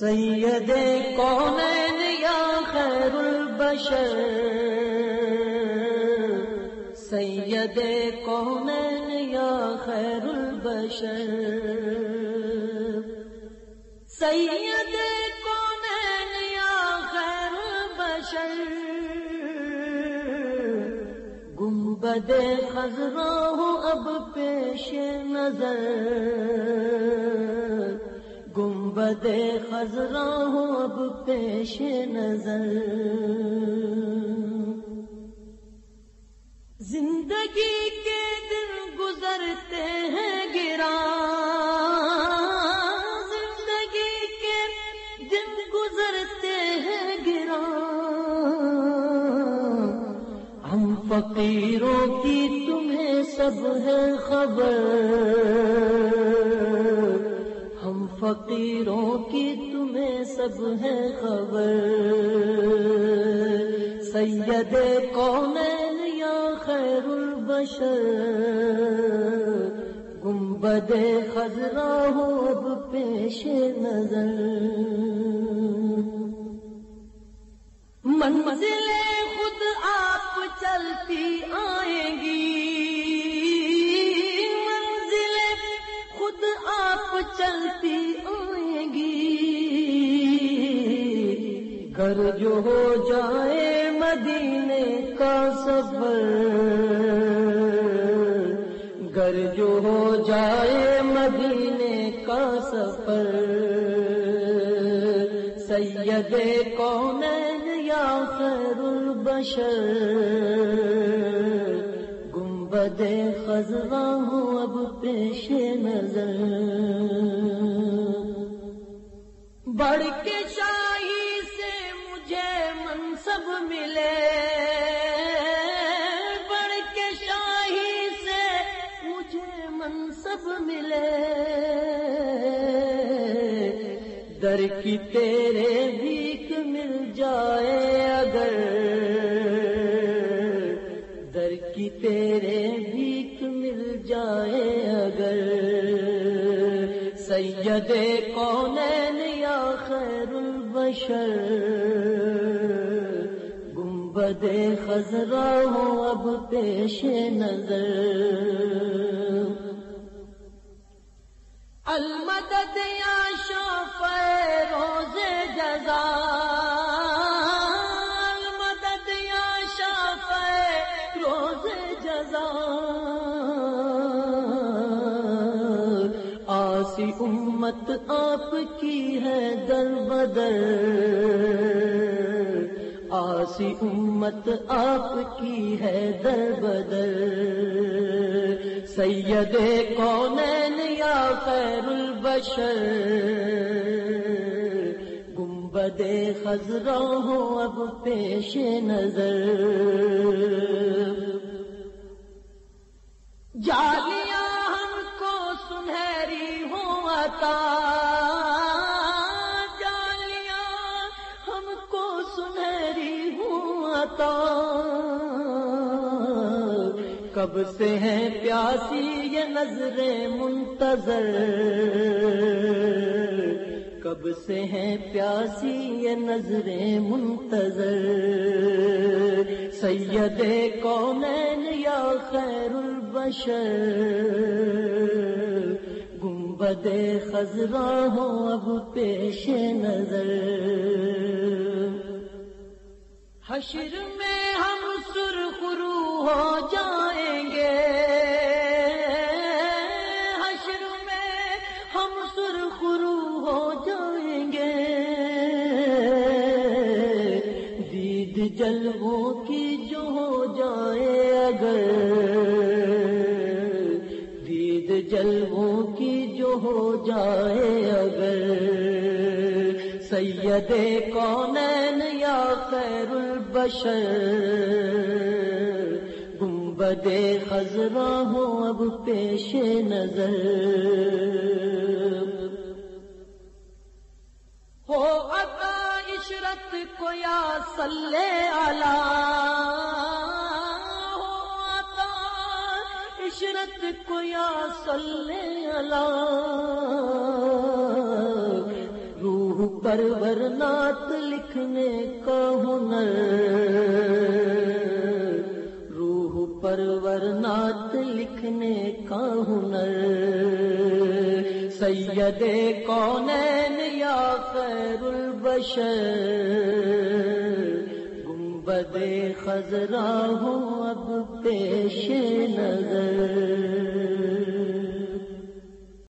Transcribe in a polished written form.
سید کونین یا خیر البشر، سید کونین یا خیر البشر، سید کونین یا خیر البشر، گنبد خضرا ہو اب پیش نظر، گنبد خضرا ہو اب پیش نظر، زندگی کے دن گزرتے ہیں گراں، زندگی کے دن گزرتے ہیں گراں، ہم فقیروں کی تمہیں سب ہے خبر، ہم فقیروں کی تمہیں سب ہے خبر، سید کونین یا خیر البشر، گنبد خضرا ہو اب پیش نظر، منزلیں خود آپ چلتی آئیں گی، منزلیں خود آپ چلتی آئیں گی، گر جو ہو جائے مدینے کا سفر، گر جو ہو جائے مدینے کا سفر، سید کونین یا خیر البشر، گنبد خضرا ہو اب پیش نظر، بڑھ کے شاہی سے مجھے منصب ملے، بڑھ کے شاہی سے مجھے منصب ملے، در کی تیرے بھیک مل جائے اگر، در کی تیرے بھیک مل جائے اگر، سید کونین یا خیر البشر، گنبد خضرا ہو اب پیش نظر، المدد یا شافع روز جزا، المدد یا شافع روز جزا، آسی امت آپ کی ہے در بدر، آسی امت آپ کی ہے در بدر، سید کونین یا خیر البشر، گنبد خضرا ہو اب پیش نظر، جالیاں ہم کو سنہری ہو عطا، جالیاں ہم کو سنہری ہو عطا، کب سے ہیں پیاسی یہ نظریں منتظر، کب سے ہیں پیاسی یہ نظریں منتظر، سید کونین یا خیر البشر، گنبد خضرا ہو اب پیش نظر، حشر میں ہم سرخرو ہو جائیں گے، حشر میں ہم سرخرو ہو جائیں گے، دید جلووں کی جو ہو جائے اگر، دید جلووں کی جو ہو جائے اگر، سید کونین یا خیر البشر، گنبد خضرا ہو اب پیش نظر، ہو عطا عشرت کو یا صلی علی، ہو عطا عشرت کو یا صلی علی، روح پرور نعت لکھنے کا ہنر، روح پرور نعت لکھنے کا ہنر، سید کونین یا خیر البشر، گنبد خضرا ہو اب پیش نظر۔